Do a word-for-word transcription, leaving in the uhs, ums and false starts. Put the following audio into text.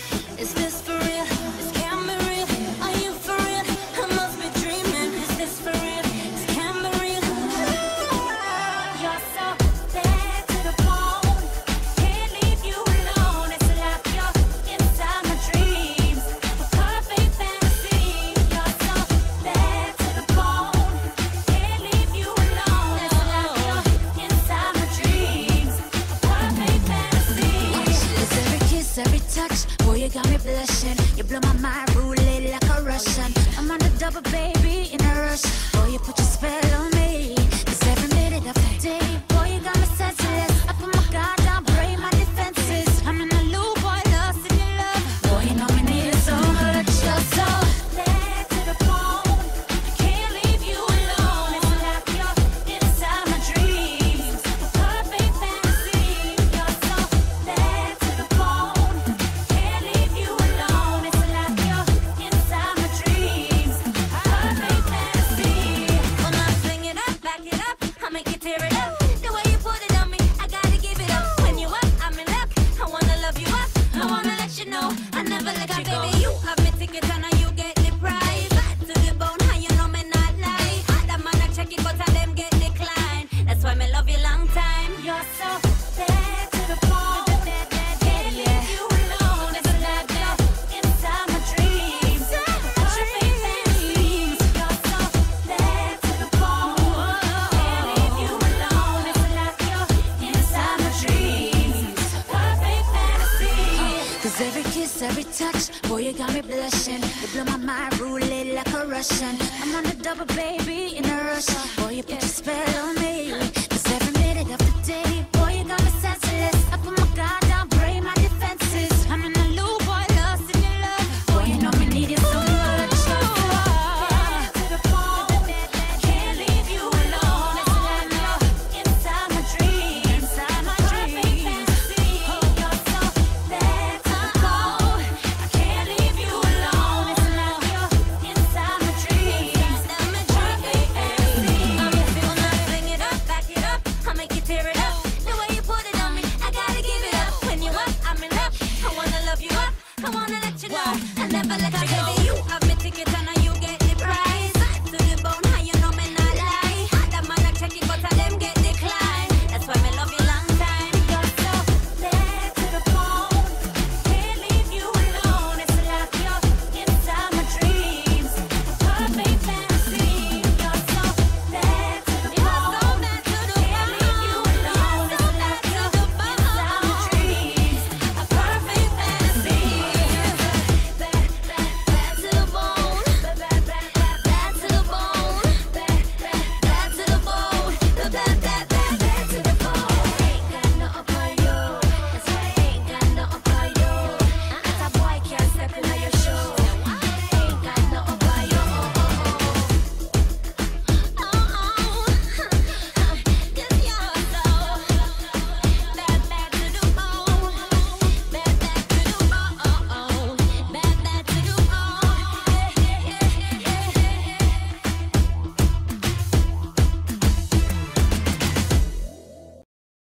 Is this for real? This can't be real. Are you for real? I must be dreaming. Is this for real? This can't be real. You're so bad to the bone. Can't leave you alone. It's like you're inside my dreams. A perfect fantasy. You're so bad to the bone. Can't leave you alone. It's like you're inside my dreams. A perfect fantasy. It's every kiss, every touch. Boy, you got me blushing. You blow my mind, rule it like a Russian. I'm on the double, baby, in a rush. Boy, you put your spell on me. Cause every minute of the day, boy, you got me senseless. I put my guard down, break my defenses. I'm in a loop, boy, lost in your love. Boy, you know me need it so much. You're so Bad to the bone. I can't leave you alone. It's like you're inside my dreams. A perfect fantasy. You're so bad to the bone. Can't leave you alone. It's like you're inside my dreams. A perfect fantasy. When I sing it up, back it up, I make you tear it up. The way you put it on me, I gotta give it up. When you up, I'm in luck. I wanna love you up. I wanna let you know I never let you go. Baby, you have me ticket and now you get the prize. Bad to the bone, how you know me not lie. Other man I check it, but I them get declined. That's why me love you long time. You're so bad to the bone. Can't leave you alone. It's like you're inside my dreams. Perfect fantasies. You're so bad to the bone. Can't leave you alone. It's like you're inside my dreams. Perfect fantasy. Cause every kiss, every touch, boy, you got me blushing. You blow my mind, rule it like a Russian. I'm on the double, baby, in a rush. Boy, you put your spell on me. Cause every minute of the day, boy, you got me senseless. I put my guard down, break my defenses. I'm in a loop, boy, lost in your love. Boy, you know me need it so much. Bad to the bone. Can't leave you alone. It's like you're inside my dreams. Inside my Perfect dreams. fantasy. You're so bad to the bone. I can't leave you alone. It's like you're inside my dreams. Perfect fantasy. I'm a feel when I sing it up, back it up, I make you tear it up. The way you put it on me, I gotta give it up. When you up, I'm in love. I wanna love you up. I wanna let you know I never let you go.